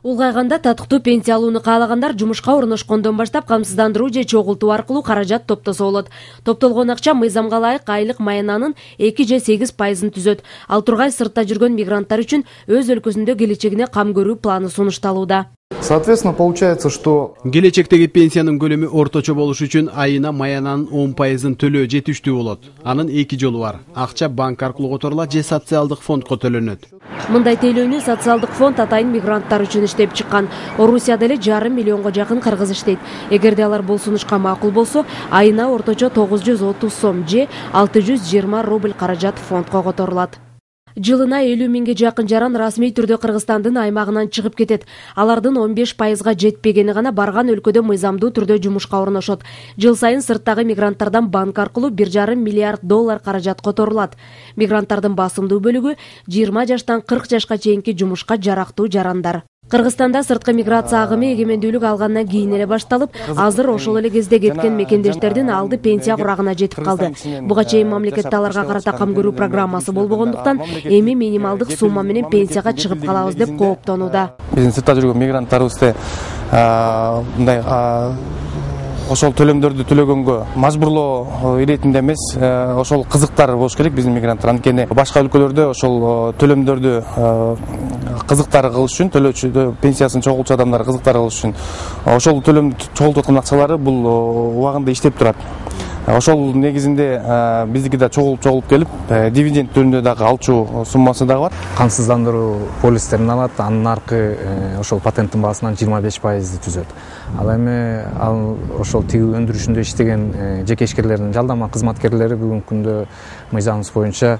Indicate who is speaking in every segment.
Speaker 1: Улгайганда татыктуу пенсия алууну каалагандар жумушка орношкондон баштап камсыздандыруу же чогултуу аркылуу каражат топтосо болот. Топтолгон акча мыйзамга ылайык айлык маянанын 2 же 8% түзөт. Ал тургай сыртта жүргөн мигранттар үчүн өз өлкөсүндө келечегине кам көрүү планы сунушталууда.
Speaker 2: Соответственно, получается, что
Speaker 3: келечектеги пенсиянын көлөмү орточо болуш үчүн айына маянанын 10% төлөө жетиштүү болот. Анын 2 жолу бар. Акча банк аркылуу которулат же социалдык фондко төлөнөт.
Speaker 1: Мындай тейлөөнү социалдык фонд атайын мигранттар үчүн иштеп чыккан. Орусияда эле 5,5 миллионго жакын кыргыз иштейт. Эгерде алар бул сунушка макул болсо, айына орточо 930 сом же 620 рубль каражат фондко которулат. Жылына 50 миңге жакын жаран расмий түрдө Кыргызстандын аймагынан чыгып кетет. Алардын 15%га жетпегени гана барган өлкөдө мыйзамдуу түрдө жумушка орношот. Жыл сайын сырттагы мигранттардан банк аркылуу 1,5 миллиард доллар каражат которулат. Мигранттардын басымдуу бөлүгү 20 жаштан 40 жашка чейинки жумушка жарактуу жарандар. Кыргызстанда сырткы миграция агымы эгемендүүлүк алгандан кийин эле башталып, азыр ошол эле кезде кеткен мекендештердин алды пенсия курагына жетип калды. Буга чейин мамлекетте аларга карата кам көрүү программасы болбогондуктан, эми минималдык сумма менен пенсияга чыгып калабыз деп кооптонууда.
Speaker 4: Биздин сыртта жүргөн мигранттарыбызды мындай ошол төлөмдөрдү төлөгөнгө мажбурлоо иретинде эмес, ошол кызыктар болуш керек биздин мигранттар. Анткени башка өлкөлөрдө ошол төлөмдөрдү кызыктар кылыш үчүн, төлөөчү пенсиясын чогулчу адамдар кызыктар кылыш үчүн ошол төлөмдү чогултуп аткан акчалары бул убагында иштеп турат. Ошол негизинде биздики да чогулуп келип, дивиденд түрүндө дагы алчу суммасы дагы бар.
Speaker 5: Камсыздандыруу полистерин алат, анын аркы ошол патенттин баасынан 25% түзөт. Ал эми ошол тигүү өндүрүшүндө иштеген жеке ишкерлердин жалдама кызматкерлери бүгүнкү күндө мыйзамыбыз боюнча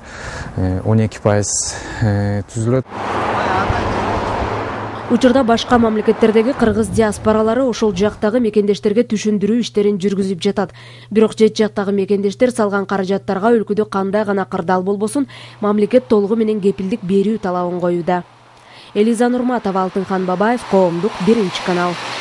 Speaker 5: 12% түзүлөт.
Speaker 1: Учурда башка мамлекеттердеги кыргыз диаспоралары ошол жактагы мекендештерге түшүндүрүү иштерин жүргүзүп жатат. Бирок жет жактагы мекендештер салган каражаттарга өлкөдө кандай гана кырдаал болбосун, мамлекет толугу менен кепилдик берүү талабын коюуда. Элиза Нурматова, Алтынхан Бабаев, Коомдук, 1 канал.